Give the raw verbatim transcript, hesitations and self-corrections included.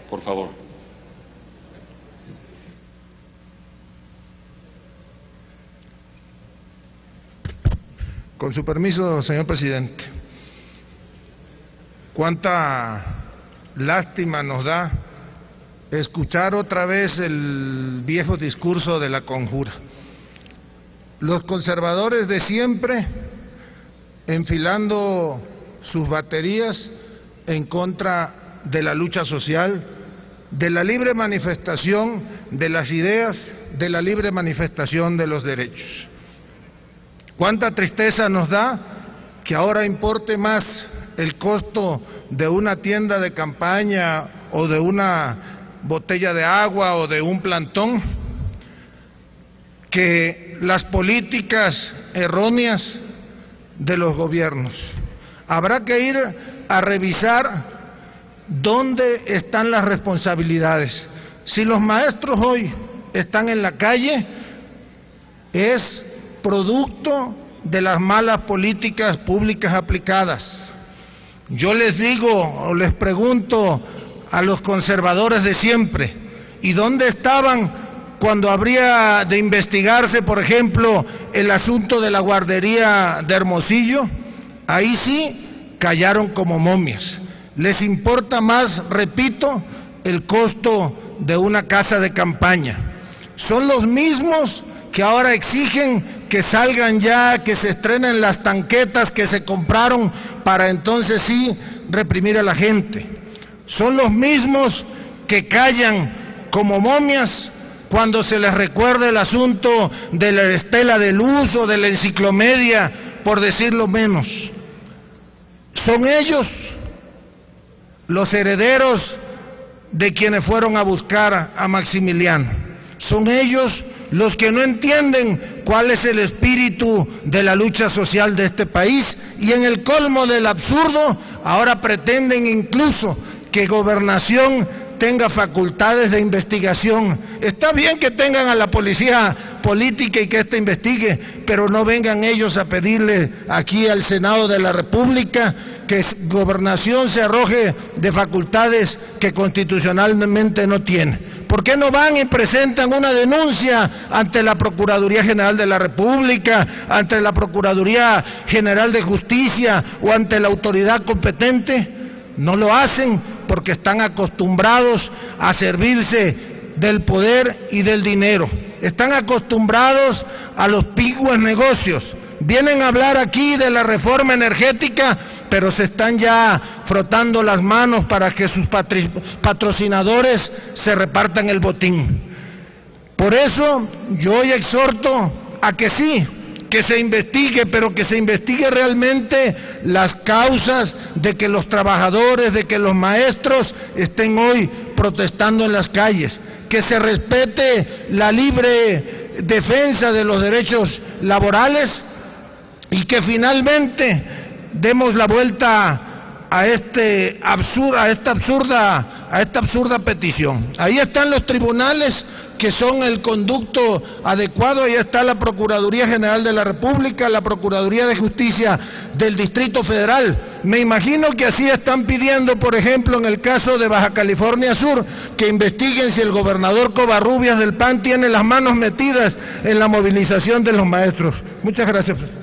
Por favor. Con su permiso, señor presidente. Cuánta lástima nos da escuchar otra vez el viejo discurso de la conjura. Los conservadores de siempre enfilando sus baterías en contra de la lucha social, de la libre manifestación de las ideas, de la libre manifestación de los derechos. Cuánta tristeza nos da que ahora importe más el costo de una tienda de campaña o de una botella de agua o de un plantón que las políticas erróneas de los gobiernos. Habrá que ir a revisar dónde están las responsabilidades. Si los maestros hoy están en la calle, es producto de las malas políticas públicas aplicadas. Yo les digo o les pregunto a los conservadores de siempre, ¿y dónde estaban cuando habría de investigarse, por ejemplo, el asunto de la guardería de Hermosillo? Ahí sí callaron como momias. Les importa más, repito, el costo de una casa de campaña. Son los mismos que ahora exigen que salgan ya, que se estrenen las tanquetas que se compraron para entonces sí reprimir a la gente. Son los mismos que callan como momias cuando se les recuerda el asunto de la estela de luz o de la enciclomedia, por decirlo menos. Son ellos los herederos de quienes fueron a buscar a Maximiliano. Son ellos los que no entienden cuál es el espíritu de la lucha social de este país, y en el colmo del absurdo ahora pretenden incluso que Gobernación tenga facultades de investigación. Está bien que tengan a la policía política y que ésta investigue, pero no vengan ellos a pedirle aquí al Senado de la República que Gobernación se arroje de facultades que constitucionalmente no tiene. ¿Por qué no van y presentan una denuncia ante la Procuraduría General de la República, ante la Procuraduría General de Justicia o ante la autoridad competente? No lo hacen porque están acostumbrados a servirse del poder y del dinero. Están acostumbrados a los pingües negocios. Vienen a hablar aquí de la reforma energética, pero se están ya frotando las manos para que sus patrocinadores se repartan el botín. Por eso yo hoy exhorto a que sí, que se investigue, pero que se investigue realmente las causas de que los trabajadores, de que los maestros estén hoy protestando en las calles, que se respete la libre defensa de los derechos laborales y que finalmente demos la vuelta a este absurda, a esta absurda, a esta absurda petición. Ahí están los tribunales que son el conducto adecuado, ahí está la Procuraduría General de la República, la Procuraduría de Justicia del Distrito Federal. Me imagino que así están pidiendo, por ejemplo, en el caso de Baja California Sur, que investiguen si el gobernador Covarrubias del P A N tiene las manos metidas en la movilización de los maestros. Muchas gracias.